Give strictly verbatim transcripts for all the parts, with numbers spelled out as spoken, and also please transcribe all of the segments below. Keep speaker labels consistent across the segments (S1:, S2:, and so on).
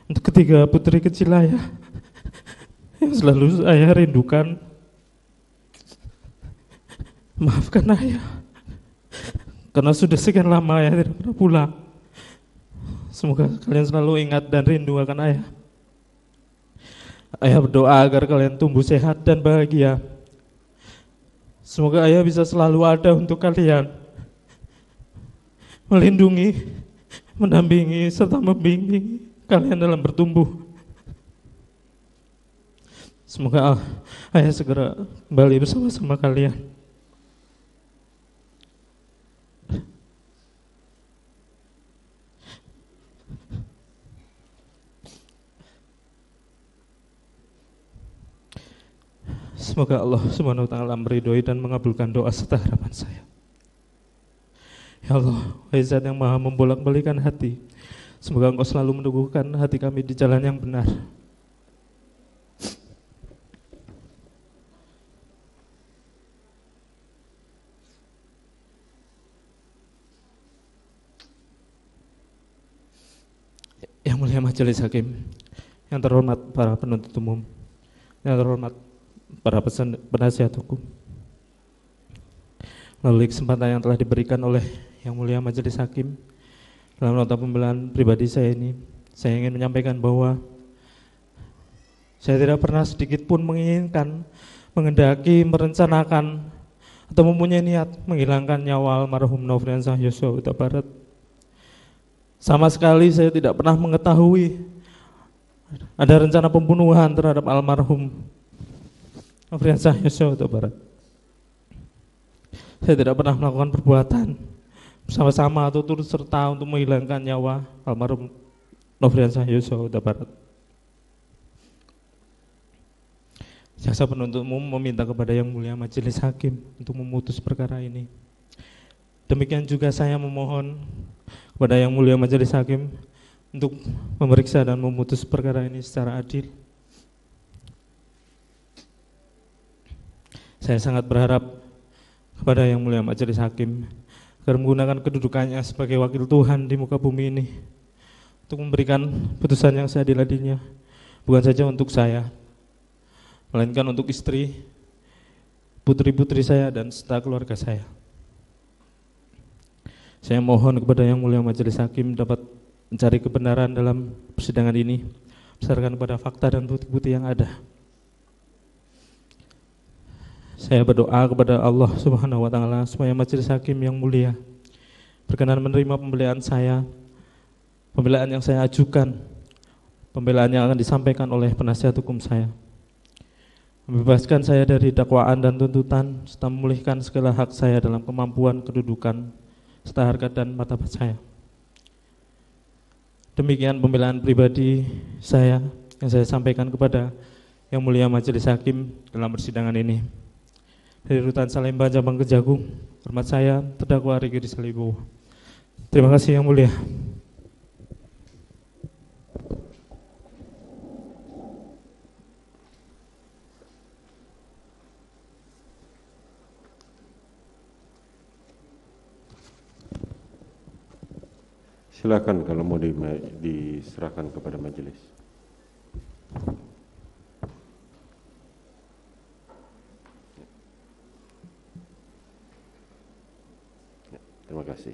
S1: untuk ketiga putri kecil ayah yang selalu ayah rindukan. Maafkan ayah, karena sudah sekian lama ayah tidak pernah pulang. Semoga kalian selalu ingat dan rindu akan ayah. Ayah berdoa agar kalian tumbuh sehat dan bahagia. Semoga ayah bisa selalu ada untuk kalian, melindungi, mendampingi, serta membimbing kalian dalam bertumbuh. Semoga ayah segera kembali bersama-sama kalian. Semoga Allah Subhanahu wa taala meridhoi dan mengabulkan doa serta harapan saya. Ya Allah, wahai Zat yang Maha membolak-balikan hati, semoga Engkau selalu meneguhkan hati kami di jalan yang benar. Yang mulia Majelis Hakim, yang terhormat para penuntut umum, yang terhormat para pesan, penasihat hukum, melalui kesempatan yang telah diberikan oleh Yang Mulia Majelis Hakim dalam nota pembelaan pribadi saya ini, saya ingin menyampaikan bahwa saya tidak pernah sedikit pun menginginkan, mengendaki, merencanakan atau mempunyai niat menghilangkan nyawa almarhum Nofriansah Yosua Huta Barat. Sama sekali saya tidak pernah mengetahui ada rencana pembunuhan terhadap almarhum Nofriansah Yosua Huta Barat. Saya tidak pernah melakukan perbuatan bersama-sama atau turut serta untuk menghilangkan nyawa almarhum Nofriansah Yosua Huta Barat. Jaksa penuntut umum meminta kepada Yang Mulia Majelis Hakim untuk memutus perkara ini. Demikian juga saya memohon kepada Yang Mulia Majelis Hakim untuk memeriksa dan memutus perkara ini secara adil. Saya sangat berharap kepada Yang Mulia Majelis Hakim agar menggunakan kedudukannya sebagai wakil Tuhan di muka bumi ini untuk memberikan putusan yang seadil-adilnya, bukan saja untuk saya, melainkan untuk istri, putri-putri saya, dan serta keluarga saya. Saya mohon kepada Yang Mulia Majelis Hakim dapat mencari kebenaran dalam persidangan ini berdasarkan pada fakta dan bukti-bukti yang ada. Saya berdoa kepada Allah Subhanahu wa taala supaya Majelis Hakim yang mulia berkenan menerima pembelaan saya, pembelaan yang saya ajukan, pembelaan yang akan disampaikan oleh penasihat hukum saya, membebaskan saya dari dakwaan dan tuntutan serta memulihkan segala hak saya dalam kemampuan, kedudukan, serta harkat dan martabat saya. Demikian pembelaan pribadi saya yang saya sampaikan kepada Yang Mulia Majelis Hakim dalam persidangan ini. Dari Rutan Salemba, Cabang Kejagung, hormat saya terdakwa Riki Rizal Wibowo. Terima kasih Yang Mulia.
S2: Silakan kalau mau di, diserahkan kepada majelis. Ya, terima kasih.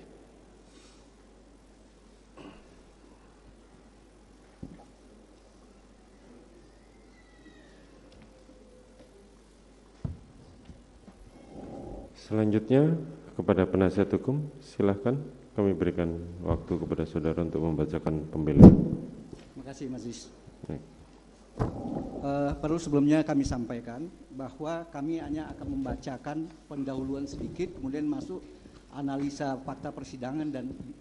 S2: Selanjutnya kepada penasihat hukum, silakan. Kami berikan waktu kepada saudara untuk membacakan pembelaan.
S3: Terima kasih, Majelis. Uh, perlu sebelumnya kami sampaikan bahwa kami hanya akan membacakan pendahuluan sedikit, kemudian masuk analisa fakta persidangan dan